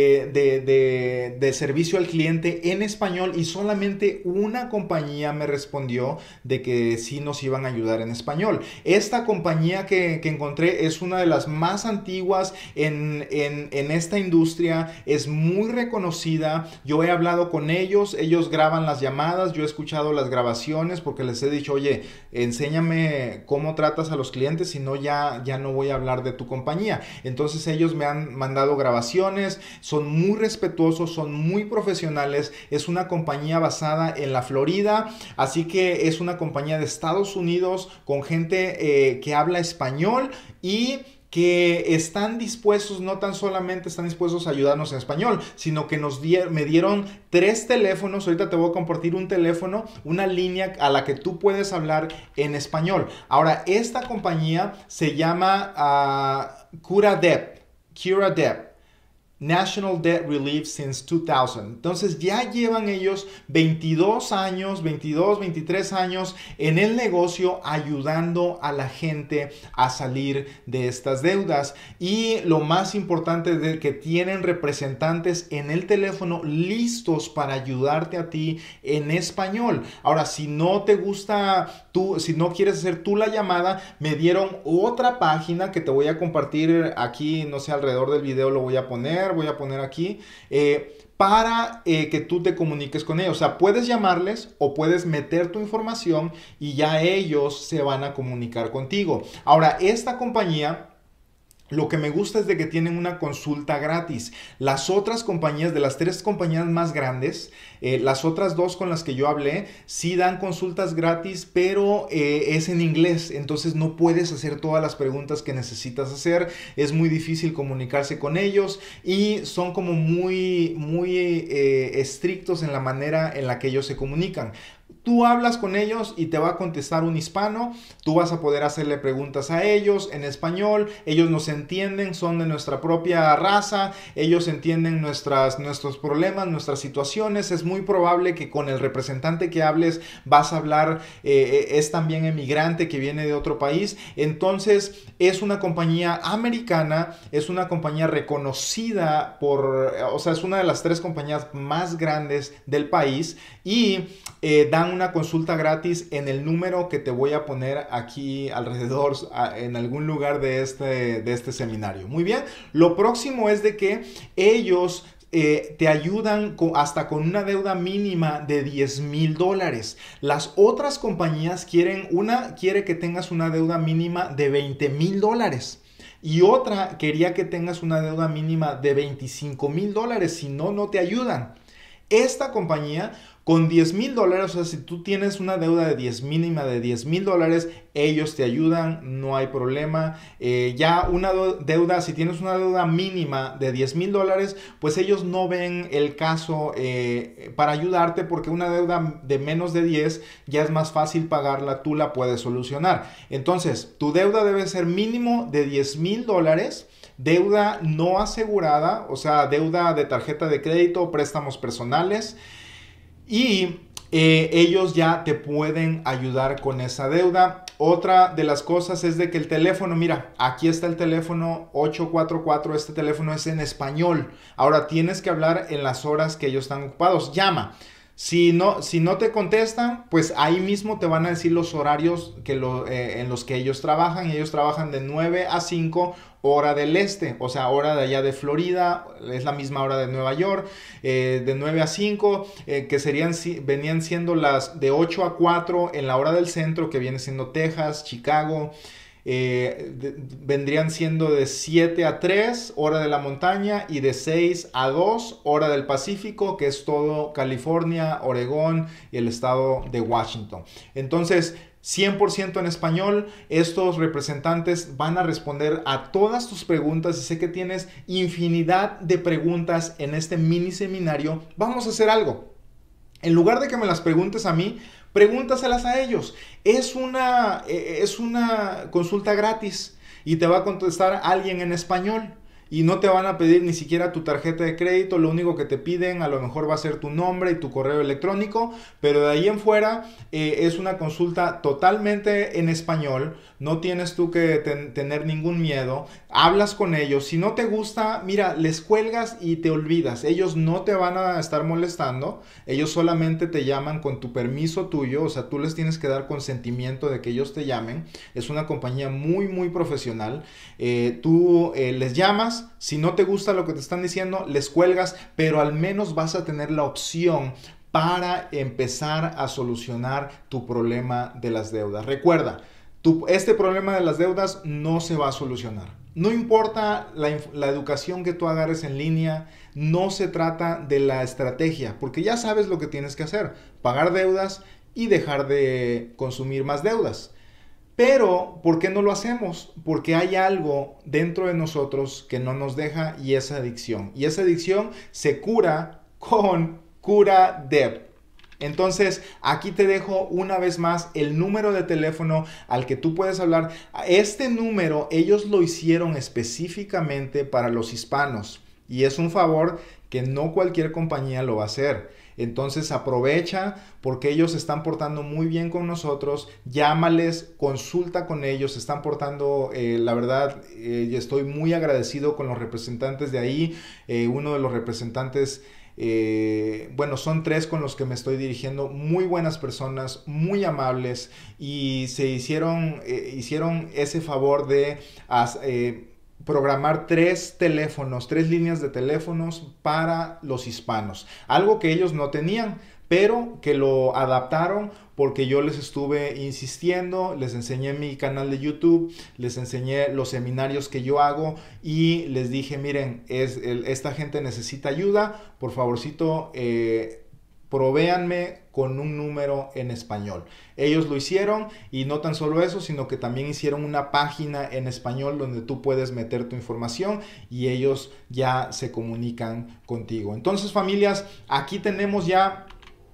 de servicio al cliente en español, y solamente una compañía me respondió de que sí nos iban a ayudar en español. Esta compañía que encontré es una de las más antiguas en esta industria, es muy reconocida. Yo he hablado con ellos, ellos graban las llamadas, yo he escuchado las grabaciones porque les he dicho, oye, enséñame cómo tratas a los clientes, si no ya no voy a hablar de tu compañía. Entonces ellos me han mandado grabaciones, son muy respetuosos, son muy profesionales. Es una compañía basada en la Florida, así que es una compañía de Estados Unidos con gente que habla español y que están dispuestos, no tan solamente están dispuestos a ayudarnos en español, sino que me dieron 3 teléfonos. Ahorita te voy a compartir un teléfono, una línea a la que tú puedes hablar en español. Ahora, esta compañía se llama CuraDebt. National Debt Relief since 2000. Entonces ya llevan ellos 22 años, 22, 23 años en el negocio ayudando a la gente a salir de estas deudas. Y lo más importante es que tienen representantes en el teléfono listos para ayudarte a ti en español. Ahora, si no te gusta si no quieres hacer tú la llamada, me dieron otra página que te voy a compartir aquí, no sé, alrededor del video lo voy a poner aquí, para que tú te comuniques con ellos. O sea, puedes llamarles o puedes meter tu información y ya ellos se van a comunicar contigo. Ahora, esta compañía, lo que me gusta es de que tienen una consulta gratis. Las otras compañías, de las 3 compañías más grandes, las otras 2 con las que yo hablé, sí dan consultas gratis, pero es en inglés. Entonces no puedes hacer todas las preguntas que necesitas hacer. Es muy difícil comunicarse con ellos y son como muy estrictos en la manera en la que ellos se comunican. Tú hablas con ellos y te va a contestar un hispano. Tú vas a poder hacerle preguntas a ellos en español. Ellos nos entienden, son de nuestra propia raza. Ellos entienden nuestros problemas, nuestras situaciones. Es muy probable que con el representante que hables vas a hablar, es también emigrante que viene de otro país. Entonces es una compañía americana, es una compañía reconocida o sea, es una de las 3 compañías más grandes del país y dan una consulta gratis en el número que te voy a poner aquí alrededor, en algún lugar de este seminario. Muy bien, lo próximo es de que ellos te ayudan hasta con una deuda mínima de $10,000. Las otras compañías quiere que tengas una deuda mínima de $20,000. Y otra quería que tengas una deuda mínima de $25,000. Si no, no te ayudan. Esta compañía con $10,000, o sea, si tú tienes una deuda de mínima de $10,000, ellos te ayudan, no hay problema. Ya una deuda, si tienes una deuda mínima de $10,000, pues ellos no ven el caso para ayudarte, porque una deuda de menos de 10 ya es más fácil pagarla, tú la puedes solucionar. Entonces, tu deuda debe ser mínimo de $10,000. Deuda no asegurada, o sea, deuda de tarjeta de crédito, préstamos personales. Y ellos ya te pueden ayudar con esa deuda. Otra de las cosas es de que el teléfono, mira, aquí está el teléfono 844, este teléfono es en español. Ahora tienes que hablar en las horas que ellos están ocupados. Llama. Si no te contestan, pues ahí mismo te van a decir los horarios en los que ellos trabajan. Ellos trabajan de 9 a 5 hora del este, o sea, hora de allá de Florida, es la misma hora de Nueva York, de 9 a 5, que venían siendo las de 8 a 4 en la hora del centro, que viene siendo Texas, Chicago. Vendrían siendo de 7 a 3, hora de la montaña, y de 6 a 2, hora del Pacífico, que es todo California, Oregón y el estado de Washington. Entonces, 100% en español, estos representantes van a responder a todas tus preguntas, y sé que tienes infinidad de preguntas en este mini seminario. Vamos a hacer algo. En lugar de que me las preguntes a mí, pregúntaselas a ellos. Es una consulta gratis y te va a contestar alguien en español. Y no te van a pedir ni siquiera tu tarjeta de crédito, lo único que te piden a lo mejor va a ser tu nombre y tu correo electrónico, pero de ahí en fuera es una consulta totalmente en español, no tienes tú que tener ningún miedo, hablas con ellos, si no te gusta, mira, les cuelgas y te olvidas, ellos no te van a estar molestando, ellos solamente te llaman con tu permiso tuyo, o sea, tú les tienes que dar consentimiento de que ellos te llamen, es una compañía muy muy profesional, tú les llamas. Si no te gusta lo que te están diciendo, les cuelgas, pero al menos vas a tener la opción para empezar a solucionar tu problema de las deudas. Recuerda, este problema de las deudas no se va a solucionar. No importa la educación que tú agarres en línea, no se trata de la estrategia, porque ya sabes lo que tienes que hacer, pagar deudas y dejar de consumir más deudas. Pero, ¿por qué no lo hacemos? Porque hay algo dentro de nosotros que no nos deja, y esa adicción. Y esa adicción se cura con CuraDev. Entonces, aquí te dejo una vez más el número de teléfono al que tú puedes hablar. Este número ellos lo hicieron específicamente para los hispanos. Y es un favor que no cualquier compañía lo va a hacer. Entonces aprovecha porque ellos se están portando muy bien con nosotros, llámales, consulta con ellos, se están portando, la verdad, estoy muy agradecido con los representantes de ahí, uno de los representantes, bueno, son 3 con los que me estoy dirigiendo, muy buenas personas, muy amables, y se hicieron ese favor de programar 3 líneas de teléfonos para los hispanos, algo que ellos no tenían, pero que lo adaptaron porque yo les estuve insistiendo, les enseñé mi canal de YouTube, les enseñé los seminarios que yo hago y les dije, miren, esta gente necesita ayuda, por favorcito, provéanme con un número en español. Ellos lo hicieron, y no tan solo eso, sino que también hicieron una página en español donde tú puedes meter tu información y ellos ya se comunican contigo. Entonces, familias, aquí tenemos ya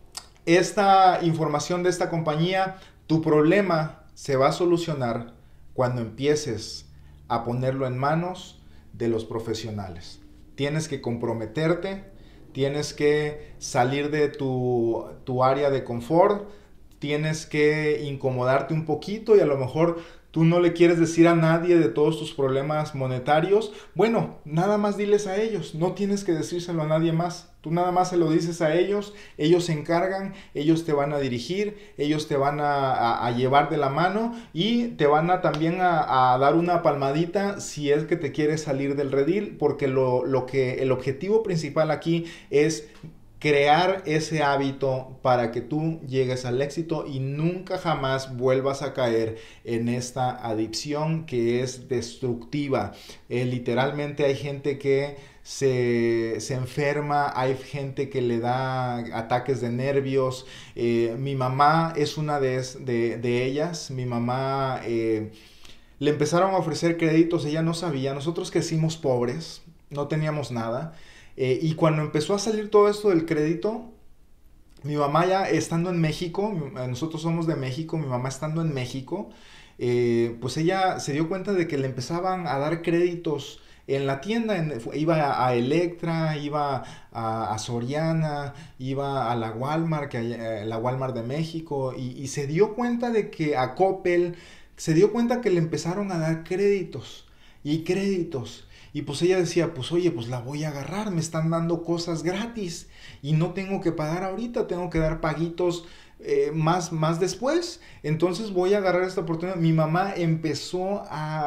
esta información de esta compañía. Tu problema se va a solucionar cuando empieces a ponerlo en manos de los profesionales. Tienes que comprometerte, tienes que salir de tu área de confort, tienes que incomodarte un poquito, y a lo mejor tú no le quieres decir a nadie de todos tus problemas monetarios. Bueno, nada más diles a ellos, no tienes que decírselo a nadie más. Tú nada más se lo dices a ellos, ellos se encargan, ellos te van a dirigir, ellos te van a llevar de la mano y te van a también a dar una palmadita si es que te quieres salir del redil, porque el objetivo principal aquí es crear ese hábito para que tú llegues al éxito y nunca jamás vuelvas a caer en esta adicción que es destructiva. Literalmente hay gente que se enferma, hay gente que le da ataques de nervios. Mi mamá es una de ellas. Mi mamá le empezaron a ofrecer créditos, ella no sabía. Nosotros crecimos pobres, no teníamos nada. Y cuando empezó a salir todo esto del crédito, mi mamá ya estando en México, nosotros somos de México, mi mamá estando en México, pues ella se dio cuenta de que le empezaban a dar créditos en la tienda, iba a Electra, iba a Soriana, iba a la Walmart, la Walmart de México, y se dio cuenta de que a Coppel, se dio cuenta que le empezaron a dar créditos y créditos. Y pues ella decía, pues oye, pues la voy a agarrar, me están dando cosas gratis y no tengo que pagar ahorita, tengo que dar paguitos más después. Entonces voy a agarrar esta oportunidad. Mi mamá empezó a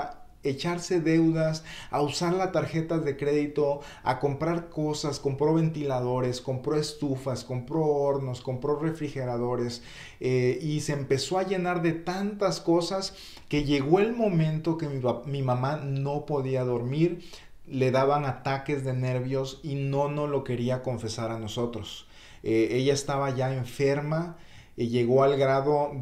echarse deudas, a usar las tarjetas de crédito, a comprar cosas, compró ventiladores, compró estufas, compró hornos, compró refrigeradores y se empezó a llenar de tantas cosas que llegó el momento que mi mamá no podía dormir, le daban ataques de nervios y no nos lo quería confesar a nosotros. Ella estaba ya enferma y llegó al grado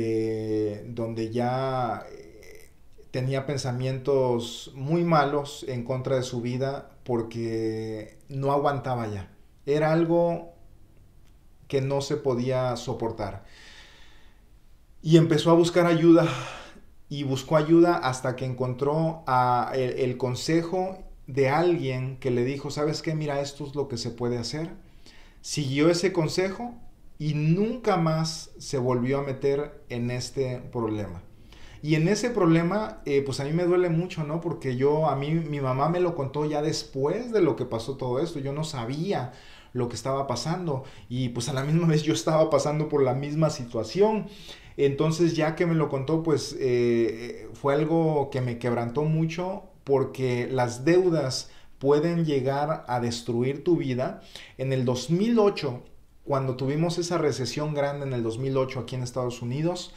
donde ya tenía pensamientos muy malos en contra de su vida porque no aguantaba ya. Era algo que no se podía soportar. Y empezó a buscar ayuda y buscó ayuda hasta que encontró el consejo de alguien que le dijo, ¿sabes qué? Mira, esto es lo que se puede hacer. Siguió ese consejo y nunca más se volvió a meter en este problema. Y en ese problema, pues a mí me duele mucho, ¿no? Porque mi mamá me lo contó ya después de lo que pasó todo esto. Yo no sabía lo que estaba pasando y pues a la misma vez yo estaba pasando por la misma situación. Entonces ya que me lo contó, pues fue algo que me quebrantó mucho porque las deudas pueden llegar a destruir tu vida. En el 2008, cuando tuvimos esa recesión grande en el 2008 aquí en Estados Unidos,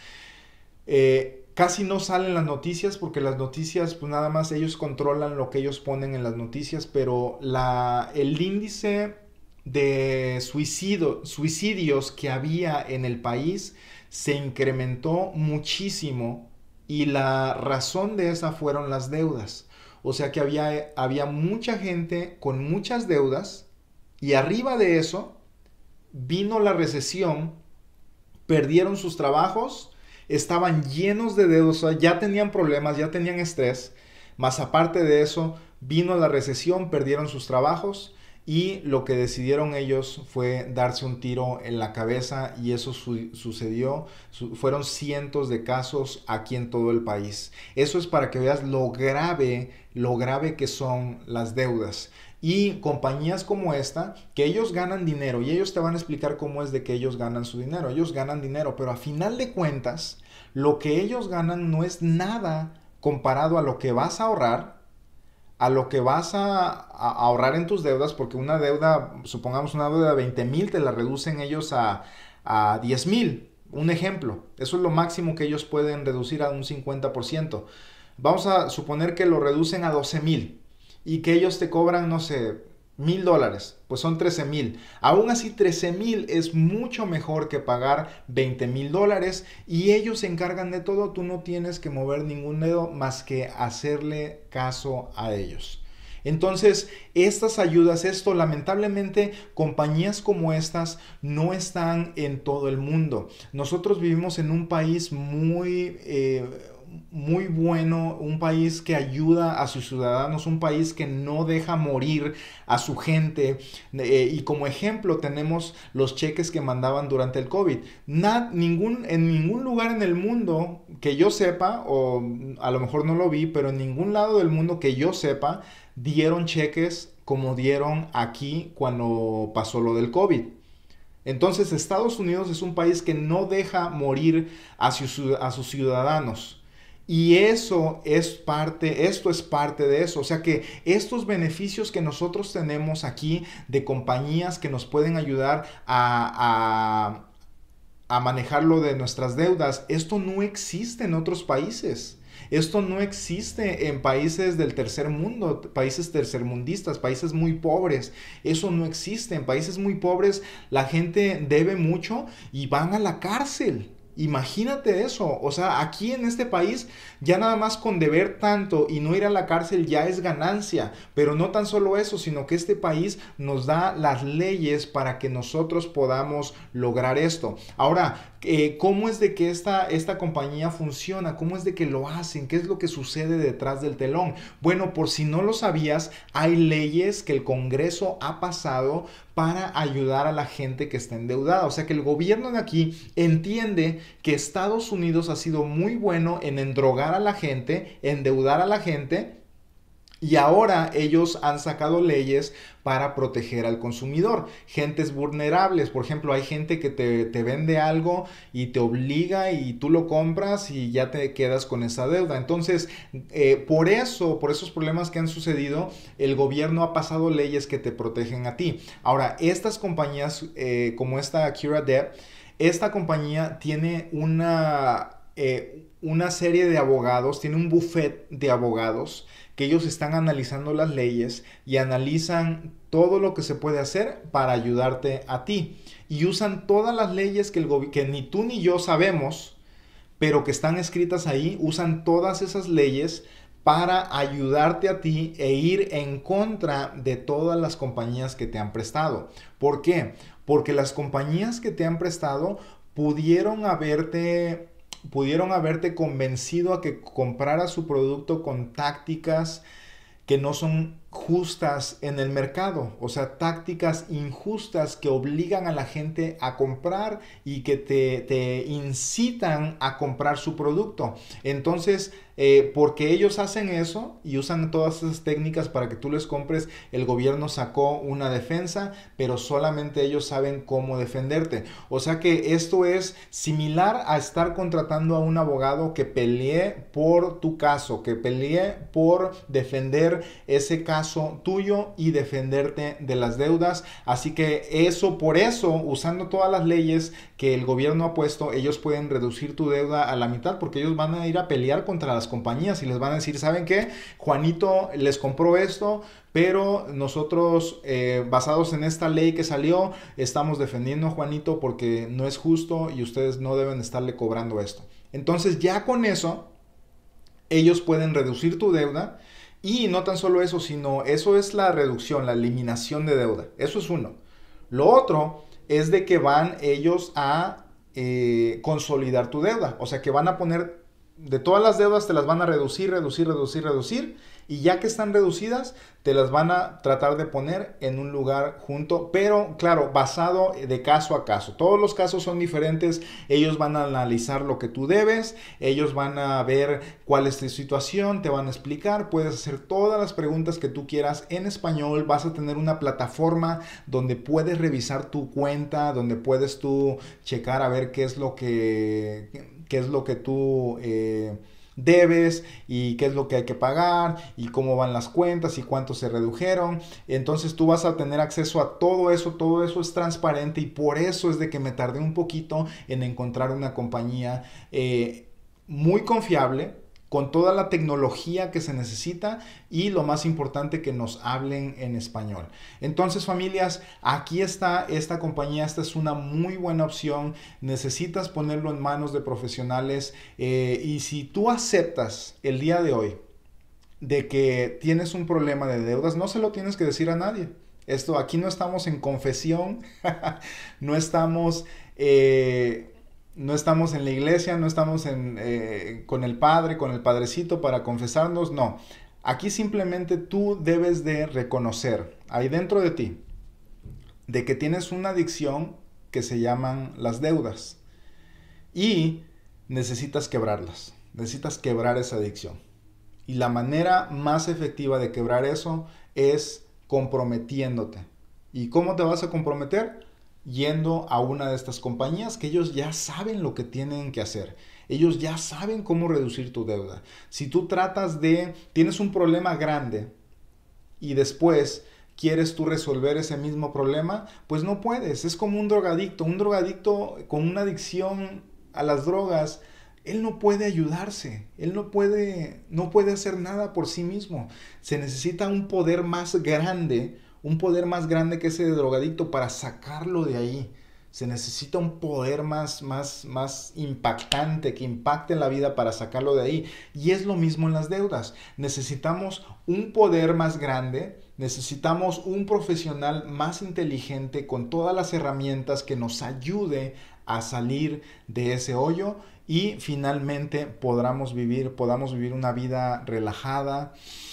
casi no salen las noticias porque las noticias, pues nada más ellos controlan lo que ellos ponen en las noticias, pero el índice de suicidios que había en el país se incrementó muchísimo y la razón de esa fueron las deudas. O sea que había mucha gente con muchas deudas y arriba de eso vino la recesión, perdieron sus trabajos, estaban llenos de deudas, o sea, ya tenían problemas, ya tenían estrés, más aparte de eso vino la recesión, perdieron sus trabajos y lo que decidieron ellos fue darse un tiro en la cabeza y eso sucedió, fueron cientos de casos aquí en todo el país. Eso es para que veas lo grave que son las deudas. Y compañías como esta, que ellos ganan dinero y ellos te van a explicar cómo es de que ellos ganan su dinero. Ellos ganan dinero, pero a final de cuentas, lo que ellos ganan no es nada comparado a lo que vas a ahorrar, a lo que vas a ahorrar en tus deudas, porque una deuda, supongamos una deuda de 20,000, te la reducen ellos a 10,000. Un ejemplo, eso es lo máximo que ellos pueden reducir a un 50%. Vamos a suponer que lo reducen a 12,000 y que ellos te cobran, no sé, $1,000, pues son 13,000. Aún así, 13,000 es mucho mejor que pagar $20,000 y ellos se encargan de todo. Tú no tienes que mover ningún dedo más que hacerle caso a ellos. Entonces, estas ayudas, lamentablemente, compañías como estas no están en todo el mundo. Nosotros vivimos en un país muy bueno, un país que ayuda a sus ciudadanos, un país que no deja morir a su gente y como ejemplo tenemos los cheques que mandaban durante el COVID. En ningún lugar en el mundo que yo sepa, o a lo mejor no lo vi, pero en ningún lado del mundo que yo sepa dieron cheques como dieron aquí cuando pasó lo del COVID. Entonces Estados Unidos es un país que no deja morir a sus ciudadanos. Y esto es parte de eso. O sea que estos beneficios que nosotros tenemos aquí de compañías que nos pueden ayudar a manejar lo de nuestras deudas, esto no existe en otros países. Esto no existe en países del tercer mundo, países tercermundistas, países muy pobres. Eso no existe. En países muy pobres la gente debe mucho y van a la cárcel. Imagínate eso, o sea, aquí en este país ya nada más con deber tanto y no ir a la cárcel ya es ganancia, pero no tan solo eso, sino que este país nos da las leyes para que nosotros podamos lograr esto. Ahora, ¿cómo es de que esta compañía funciona? ¿Cómo es de que lo hacen? ¿Qué es lo que sucede detrás del telón? Bueno, por si no lo sabías, hay leyes que el Congreso ha pasado para ayudar a la gente que está endeudada. O sea que el gobierno de aquí entiende que Estados Unidos ha sido muy bueno en endrogar a la gente, endeudar a la gente Y ahora ellos han sacado leyes para proteger al consumidor. Gentes vulnerables, por ejemplo, hay gente que te vende algo y te obliga y tú lo compras y ya te quedas con esa deuda. Entonces, por esos problemas que han sucedido, el gobierno ha pasado leyes que te protegen a ti. Ahora, estas compañías como esta CuraDebt, esta compañía tiene una serie de abogados, tiene un buffet de abogados que ellos están analizando las leyes y analizan todo lo que se puede hacer para ayudarte a ti. Y usan todas las leyes que ni tú ni yo sabemos, pero que están escritas ahí, usan todas esas leyes para ayudarte a ti e ir en contra de todas las compañías que te han prestado. ¿Por qué? Porque las compañías que te han prestado pudieron haberte convencido a que compraras su producto con tácticas que no son justas en el mercado, o sea, tácticas injustas que obligan a la gente a comprar y que te incitan a comprar su producto. Entonces, porque ellos hacen eso y usan todas esas técnicas para que tú les compres, el gobierno sacó una defensa, pero solamente ellos saben cómo defenderte. O sea que esto es similar a estar contratando a un abogado que pelee por tu caso, que pelee por defender ese caso tuyo y defenderte de las deudas. Así que por eso, usando todas las leyes que el gobierno ha puesto, ellos pueden reducir tu deuda a la mitad, porque ellos van a ir a pelear contra las compañías y les van a decir, ¿saben qué? Juanito les compró esto, pero nosotros, basados en esta ley que salió, estamos defendiendo a Juanito porque no es justo y ustedes no deben estarle cobrando esto. Entonces, ya con eso, ellos pueden reducir tu deuda. Y no tan solo eso, sino eso es la reducción, la eliminación de deuda. Eso es uno. Lo otro es de que van ellos a consolidar tu deuda. O sea que van a poner, de todas las deudas te las van a reducir. Y ya que están reducidas, te las van a tratar de poner en un lugar junto, pero claro, basado de caso a caso. Todos los casos son diferentes. Ellos van a analizar lo que tú debes, ellos van a ver cuál es tu situación, te van a explicar, puedes hacer todas las preguntas que tú quieras en español. Vas a tener una plataforma donde puedes revisar tu cuenta, donde puedes tú checar a ver qué es lo que tú debes y qué es lo que hay que pagar y cómo van las cuentas y cuánto se redujeron. Entonces tú vas a tener acceso a todo eso es transparente, y por eso es de que me tardé un poquito en encontrar una compañía muy confiable, con toda la tecnología que se necesita, y lo más importante, que nos hablen en español. Entonces, familias, aquí está esta compañía. Esta es una muy buena opción. Necesitas ponerlo en manos de profesionales, y si tú aceptas el día de hoy de que tienes un problema de deudas, no se lo tienes que decir a nadie. Aquí no estamos en confesión, no estamos en la iglesia, no estamos con el Padre, con el Padrecito para confesarnos, no. Aquí simplemente tú debes de reconocer ahí dentro de ti de que tienes una adicción que se llaman las deudas y necesitas quebrarlas, necesitas quebrar esa adicción. Y la manera más efectiva de quebrar eso es comprometiéndote. ¿Y cómo te vas a comprometer? Yendo a una de estas compañías que ellos ya saben lo que tienen que hacer. Ellos ya saben cómo reducir tu deuda. Si tú tienes un problema grande y después quieres tú resolver ese mismo problema, pues no puedes. Es como un drogadicto con una adicción a las drogas. Él no puede ayudarse, él no puede hacer nada por sí mismo. Se necesita un poder más grande que ese drogadicto para sacarlo de ahí. Se necesita un poder más impactante, que impacte en la vida para sacarlo de ahí. Y es lo mismo en las deudas. Necesitamos un poder más grande, necesitamos un profesional más inteligente con todas las herramientas que nos ayude a salir de ese hoyo y finalmente podamos vivir una vida relajada,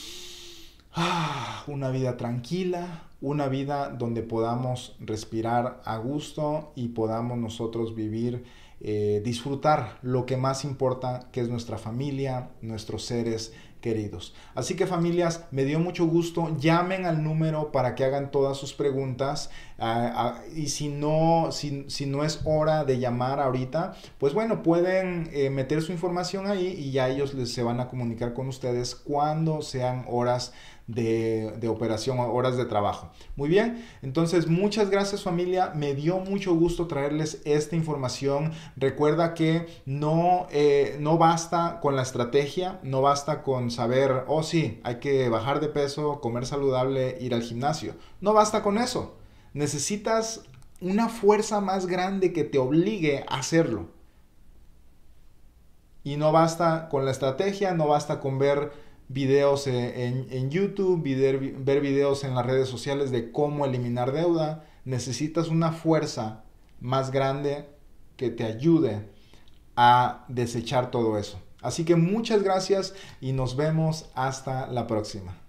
una vida tranquila, una vida donde podamos respirar a gusto y podamos nosotros vivir, disfrutar lo que más importa, que es nuestra familia, nuestros seres queridos. Así que familias, me dio mucho gusto. Llamen al número para que hagan todas sus preguntas. Y si no es hora de llamar ahorita, pues bueno, pueden meter su información ahí y ya ellos se van a comunicar con ustedes cuando sean horas de operación o horas de trabajo. Muy bien, entonces muchas gracias familia, me dio mucho gusto traerles esta información. Recuerda que no basta con la estrategia, no basta con saber, oh sí, hay que bajar de peso, comer saludable, ir al gimnasio. No basta con eso, necesitas una fuerza más grande que te obligue a hacerlo. Y no basta con la estrategia, no basta con ver videos en YouTube, ver videos en las redes sociales de cómo eliminar deuda. Necesitas una fuerza más grande que te ayude a desechar todo eso. Así que muchas gracias y nos vemos hasta la próxima.